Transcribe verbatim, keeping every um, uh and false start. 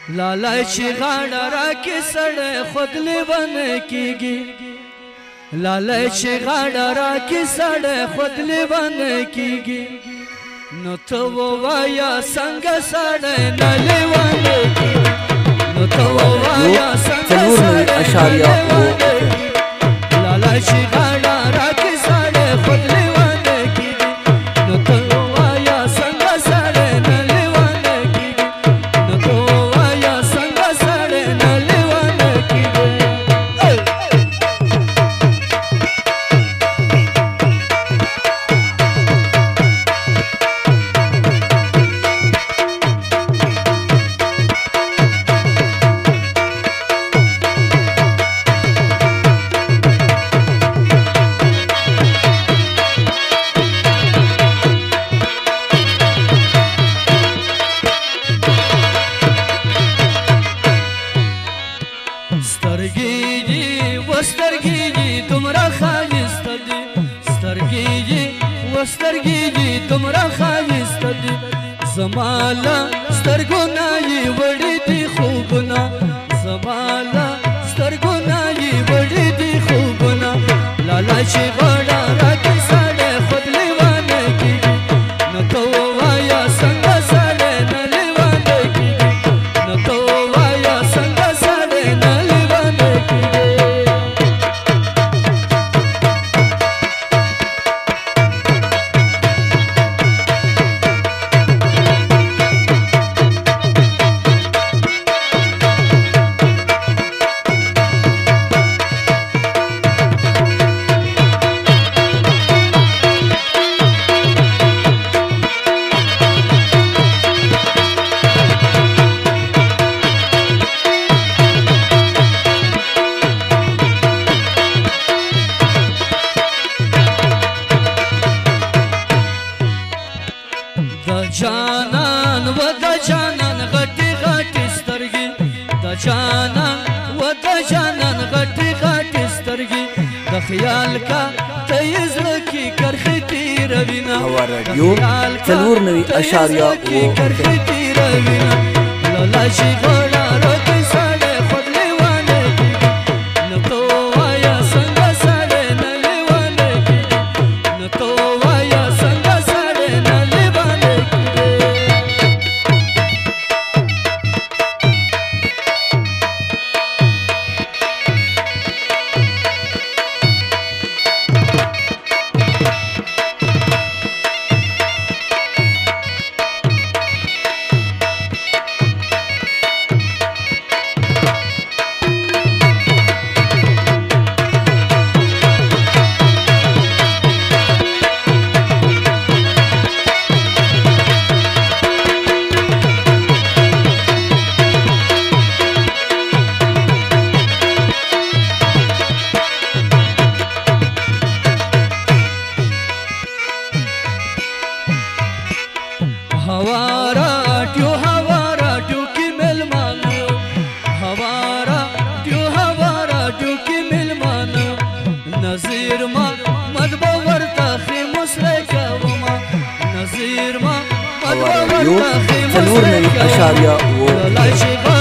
لالای چې غاړه راکې سړی خود لیونه کېږي لالای چې غاړه راکې سړی خود لیونه کېږي نو ته ووایه څنګه سړی نه لیونه کېږي نو ته ووایه څنګه سړی نه لیونه کېږي لالای چې غاړه راکې سړی خود لیونه کېږي نو ته ووایه څنګه سړی نه لیونه کېږي نو ته ووایه څنګه سړی نه لیونه کېږي سترګې دومره ښایسته دي زما له سترګو نه یې وړې دي خوبونه زما له سترګو نه یې وړې دي خوبونه لالا چې غاړه راکې سړی خود لیونه کېږي نو ته ووایه څنګه سړی نه لیونه کېږي نو ته ووایه څنګه سړی نه لیونه کېږي جانان و د جانان غټي غټي سترګي د جانان و د جانان غټي غټي سترګي د خیال کا تیزړه کی کرخي تیروینا هوا رادیو څلور نوي اشاریه اوه کرخي تیروینا لالا شي غړا راکې سړی خود لیونه کېږي نو ته ووایه څنګه سړی نه لیونه کېږي نو ته ووایه څنګه سړی نه لیونه کېږي نظیر ما مدبو ورتا خیموس رکاوما نظیر ما مدبو ورتا خیموس رکاوما